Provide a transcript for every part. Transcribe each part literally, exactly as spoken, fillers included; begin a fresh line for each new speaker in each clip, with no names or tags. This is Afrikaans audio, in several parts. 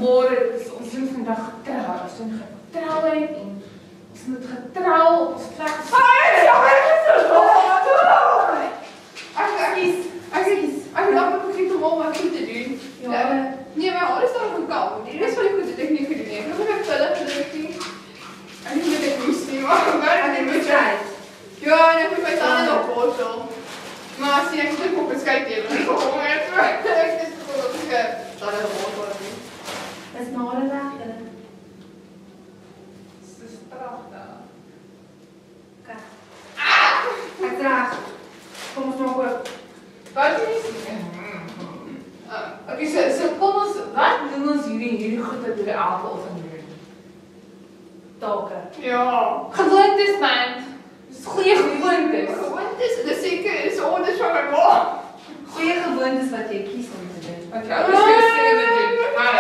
môre is ons doen vandag getrou. Ons doen getrouheid en ons moet getrou op ons plek.
Ai, ja, ek is so laat. Ek is, ek is, ek het amper begin om al my goed te doen. Ja. Nee, my ouders daar gekom. Die res van die goed het ek nie gedoen nie. Ek het nog 'n pille gedruk nie. En nie weet ek moes nie, maar ek het moet try. Ja, en ek moet my tande nog borstel. Maar as jy net op beskryf jy, dan kom ek toe. Ek is so gelukkig. Dat het borstel nie.
Dis maar reg.
Dis pragtig.
Kyk. Ek draag. Kom ons maak oop.
Wat is dit? Uh, okay, so, so kom ons, wat doen ons hierdie, hierdie goed wat we elke oggend doen?
Take.
Ja.
Gewoontes, man. Dis goeie gewoontes.
Gewoontes, dis seker, is orders van my ma.
Goeie gewoontes wat jy kies om te doen.
Okay, ek is vir sê met dit.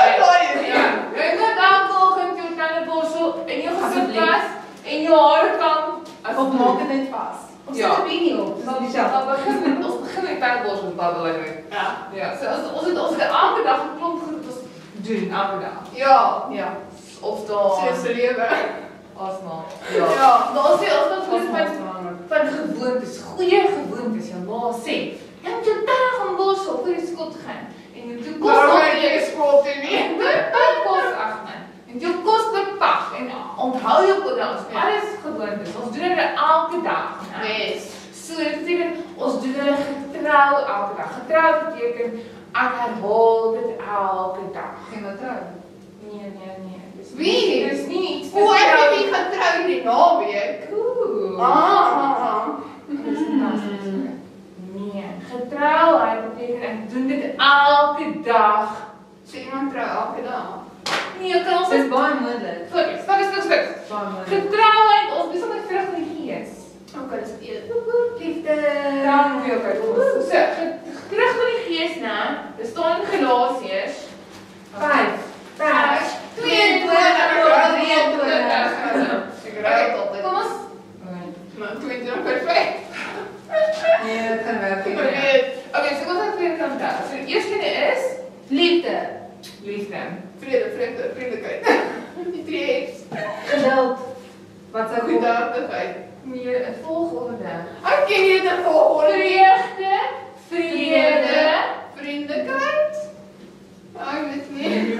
Ja, jy moet elke oggend jou tande borstel en jou gesit was en jou hare kam.
Of maak dit net vas. Ons
Ja.
sit 'n bietjie op. Dis al
Dan
dieselfde.
begin met ons begin met tandeborsel met baie belangrik.
Ja.
Ja, so as ons het ons het elke dag 'n klomp goed wat ons doen elke dag.
Ja.
Ja.
Of dan
Sy se lewe.
asmal.
Ja.
Ja. Daar sê ons dan
Ons
goed
maak
met
belangrik.
van gewoontes, goeie gewoontes. Jou ma sê, jy moet jou tande gaan borsel voor jy skool toe gaan. En jy moet jou kos
Waarom
opneem.
het jy skool toe nie?
Dit kos ag man. En jou kos bepak en onthou jou kodans. Alles gewoontes. Ons doen dit elke dag. né?
Yes.
So dit beteken ons doen hulle getrou elke dag. Getrou beteken ek herhaal dit elke dag.
Geen wat trou.
Nee, nee, nee. Dis
Wie?
Dis nie iets
O, ek het nie getrou die naweek.
Ooh.
Ah.
Dis fantasties. Nee, getrouheid beteken ek doen dit elke dag.
So iemand trou elke dag.
Nee, kan ons
Dis
dit
baie moontlik.
fokus. Fokus, fokus, fokus.
Baie moontlik.
Getrouheid, ons besig met vrug van die gees.
Okay, dis eet.
Liefde.
Dankie, okay. So, vrug van die gees, né? Dit staan in Galasiërs
vyf.
vers
tweeëntwintig tot drieëntwintig.
Ek raai dit altyd.
Kom ons.
Maar tweeëntwintig perfek.
Nee, dit kan werk. nie.
Vergeet.
Okay, so kom ons weer kan daar. So die eerste ene is
Liefde.
liefde.
Vrede, vrede, vriendelikheid. Die drie F's.
Geduld. Wat sou goed daar?
Goedaardigheid.
Nee, 'n volgorde.
Ek ken nie dit volgorde nie.
Vreugde, vrede,
Vriendelikheid. Ek weet nie.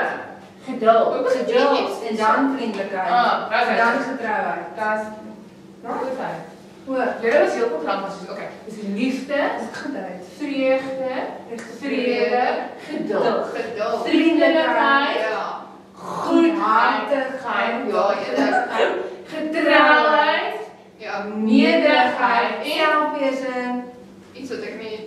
geduld.
Geduld en dan vriendelikheid.
Ah, dat is
en dan
het.
getrouheid.
Das nog goed zijn.
Hoor.
Jy was heel goed lank as jy. Okay. Dis liefde,
Geduld.
vreugde, vrede, geduld.
Geduld.
Vriendelikheid,
Ja.
goedhartigheid,
Ja, eerlikheid.
getrouheid,
Ja.
nederigheid en
Selfbeheersing.
Iets wat ek nie.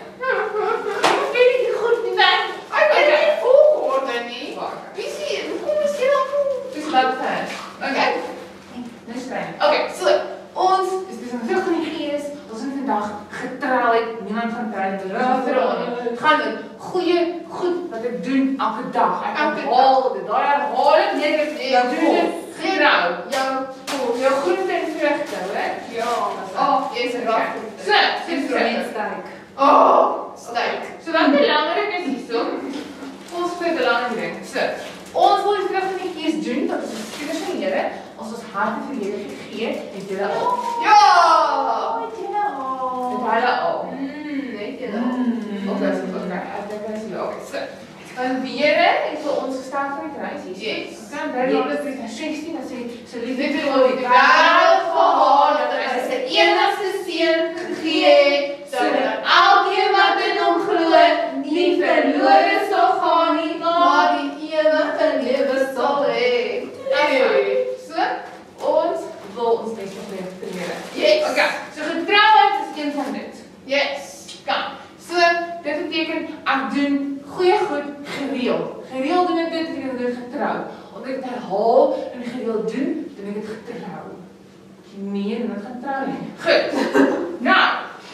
Ek weet nie goed nie, man.
Ek weet nie volgorde nie.
Wag.
Wie sien? Kom ons sien dan.
Dis laat vers. Okay. Dis fyn. Okay, so ons is besig met vrug van die gees. Ons het vandag getrouheid. Niemand gaan trou nie. Ons gaan doen goeie goed wat ek doen elke dag. Ek
Elke
herhaal dit. Daai herhaling nee, dit
Nee,
jou
doen
doen
dit.
getrou.
Jou
Jou groente en vrugte, hè?
Ja. Oh, jy's reg.
So, dis
Net
reg.
styk.
Oh, styk.
So wat belangrik is hierso, ons twee belangrike ding. So, ons wil die vrug van die gees doen, dat ons ons kinders van die Here, ons ons harte vir die Here gegee, het julle al.
Ja.
Het jy nou al?
Het hulle al.
Mm, weet jy dat?
Mm. Okay, so okay, ek dink dit is julle. Okay, so. Want die Here het vir ons gestaan van die kruis hier.
Yes.
Kan by Johannes drie sestien dan sê so lief
Dit
het
is
God
die wêreld gehad dat hy sy enigste seun gegee het sodat elkeen wat in hom glo nie verlore sal gaan nie, maar die ewige lewe sal hê.
Hey. So, ons wil ons beste vriend trainer.
Yes.
Okay, so getrouheid is een van dit.
Yes.
Kan. So, dit beteken ek doen goeie goed gereeld. Gereeld doen ek dit en ek doen getrou. Omdat ek dit herhaal en gereeld doen, doen ek dit getrou. Nee, en dit gaan trou nie. Goed. Nou.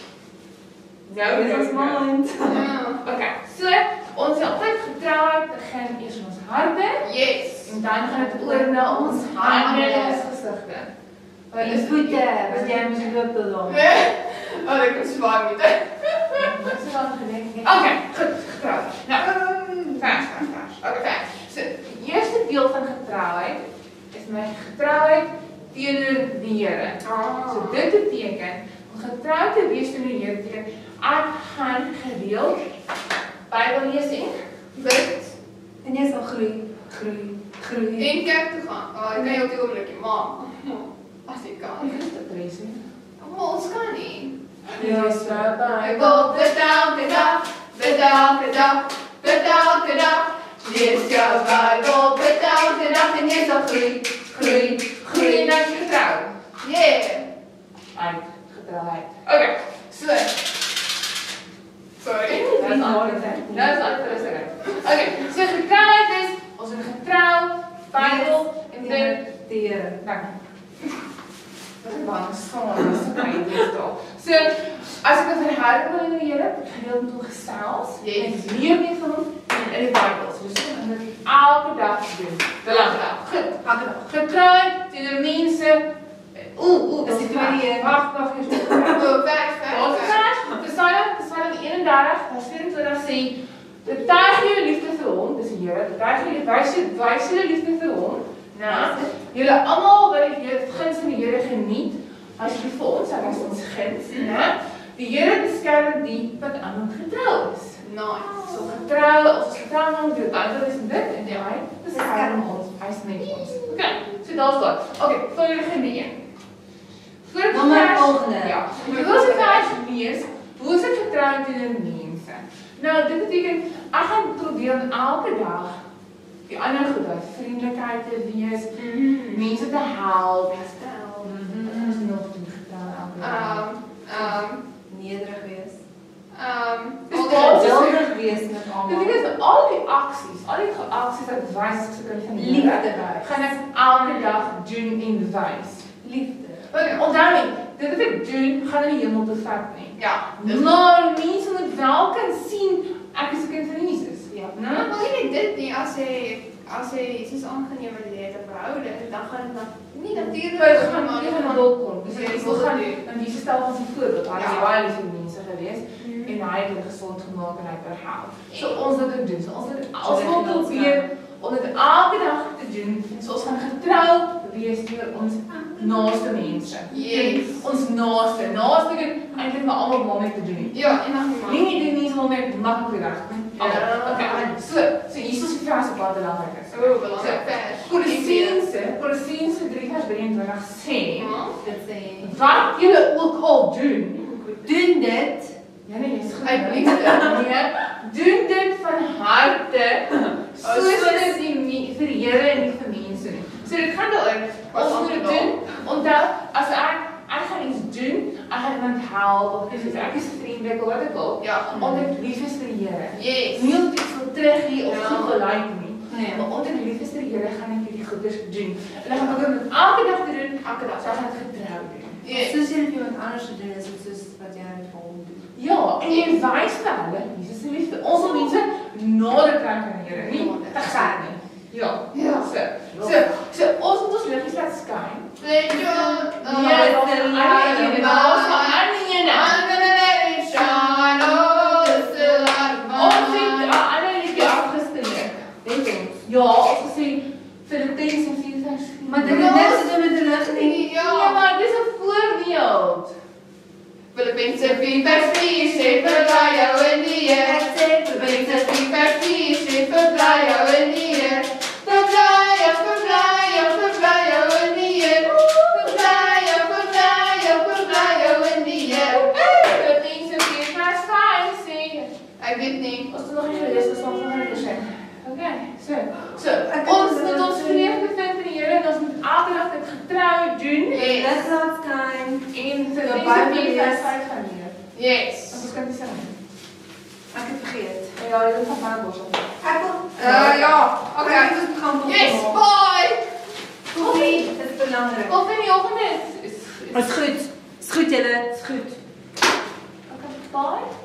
Nou is ons mind.
Ja.
Okay, so ons sal altyd getrouheid begin eers in ons harte
Yes.
en dan gaan dit oor na ons hande en ons gesigte.
Wat is voete? Wat jy moet loop dan?
Oh, ek het swaar met dit.
Wat is dan gedink? Okay, goed, getrou. Nou, vers, vers, vers. Okay, vers. getrouheid is my getrouheid teenoor die Here. So dit beteken om getrou te wees teenoor die Here beteken ek gaan gereeld Bybel lees en
Bid.
En jy sal groei, groei, groei.
En kerk toe gaan. Oh, ek kan jou op die oomblikie, maar as jy kan.
Wat is dit, Tracy?
Maar ons kan nie.
Lees my
Ek
Bybel.
wil bid elke dag, bid elke dag, bid elke dag. Lees jou Bybel, bid elke dag en jy sal groei, groei,
Groei
groei.
en ek getrou.
Yeah.
Uit getrouheid.
Okay, so. Sorry.
Dat is antwoord. Dat is antwoord. Okay, so getrouheid is, ons is getrou, Bybel en dit.
Die Here.
Dank. Dat is bang staan, dat is my idee toch. So, as ek 'n verhouding wil in die Here, ek gereeld met hom gesels,
Yes.
en ek leer mee van hom en in die Bybel. So, dis om dit elke dag te doen. Belangrijk. Goed.
Elke dag.
Getrouheid teenoor mense. Oeh, oeh,
Dis die tweede.
Wacht, wacht, eens.
Oh, vers,
Ons
vers, vers.
vers, Psalm, Psalm eenendertig, vers vyf-en-twintig sê, betuig jou liefde vir hom, dis die Here, betuig jou, wys jou, wys jou liefde vir hom, na, julle almal wat die Here, guns van die Here geniet, as lief vir ons, hy was ons guns, na, die Here beskerm die wat aan hom getrou is.
Nice.
So getrou, ons is getrou aan hom, die ander is dit, en die hy beskerm ons, hy is met ons. Ok, so daar is dat. Ok, volgende een.
Dan maar volgende.
Ja, ek wil se vers lees, hoe is ek getrou teenoor mense? Nou, dit beteken, ek gaan probeer om elke dag die ander goed, wat vriendelikheid te wees, mense te help, wat is nog te getrou elke dag?
Um, um,
Nederig wees.
um,
Dis
al
baie
die-
Geduldig wees met
Dit
almal.
is al die aksies, al die aksies wat ek wys as ek kind van die Here,
Liefde wys.
gaan ek elke dag doen en wys.
Liefde.
Okay, onthou nie, dit wat ek doen, gaan in die hemel te vat nie.
Ja, dis
Maar mense moet wel kan sien, ek is 'n kind van Jesus.
Ja.
Né?
Maar wil jy dit nie, as jy, as jy Jesus aangeneem het, jy het 'n verhouding, dan gaan dit na- nie natuurlijk
Vir
gaan,
gaan
maar
nie
dan
gaan welkom. Dus
Ja,
ek
jy
wil
wil
gaan,
dit doen.
en Jesus stel ons 'n voorbeeld. Hy is
Ja.
baie lief vir mense gewees en hy het hulle gesond gemaak en hy het herhaal. So ons dit ook doen. So ons dit ons wil probeer om dit elke dag te doen. So ons gaan getrou wees teenoor ons naaste mense.
Yes.
Ons naaste, naaste kan eintlik maar almal waarmee te doen.
Ja, en dan
Nie
maar.
nie doen nie so net maklik weg.
Ja.
Okay. So, so hier is die vers op wat belangrik is.
Oh, belangrik vers.
Kolossense, Kolossense drie vers drieëntwintig sê,
Dit sê,
wat julle ook al doen,
doen dit
ja nee, is goed.
Uit liefde.
Nee, doen dit van harte, soos
soos-
dit die me- vir die Here en nie vir mense nie. So dit gaan daaroor,
Wat
ons moet dit
aangenaam.
doen, onthou, as ek, ek gaan iets doen, ek gaan iemand help, of dis ek is vriendelik, of wat ek wil,
Ja.
omdat ek lief is vir die Here.
Yes.
Nie omdat ek wil teruggee of
Ja.
goed gelyk nie.
Nee.
Maar omdat ek lief is vir die Here, gaan ek hierdie goeders doen. En dan gaan ek dit elke dag te doen, elke dag. So ek gaan dit getrou doen.
Yes.
Soos jy dit iemand anders te doen, is dit soos wat jy met hom doen.
Ja, en jy wys vir hulle, Jesus se liefde. Ons wil mense nader kry aan die Here, nie te ver nie. Ja.
Ja.
So, so, so ons moet ons liggies laat skyn.
Let your
Ja,
light
dit is aan die ene.
I'm gonna let it shine, oh, it's the light of
Ons het
mine.
'n ander liedjie afgesteek. Weet jy? Ja, ons gesê Filippense vier vers vier.
Maar dit het niks te doen met die lig nie.
Ja,
Ja.
maar dis 'n voorbeeld.
Filippense vier vers vier sê verbly jou in die Here. Filippense vier vers vier sê verbly jou in die Here. Verbly jou, verbly jou, verbly jou in die Here. Verbly jou, verbly jou, verbly jou in die Here.
Filippense vier vers vyf sê.
Ek weet nie.
Ons het nog nie gelees, ons sal nog net sê. Okay, so, so
Ek
ons
het-
moet ons vreugde vind in die Here en ons moet elke dag dit getrou doen
Lig laat skyn.
en vir
Ja,
die
baie
vier
lees.
vers vyf gaan leer.
Yes.
Ons kan dit sê.
Ek het vergeet.
Ja, jy moet van my borsel.
Ek wil
Uh, ja,
Oké,
okay.
dit is gaan
Yes, bye.
Koffie, dit is belangrik.
Of in die oggend is is
Is goed. Is goed julle.
is goed. Okay, bye.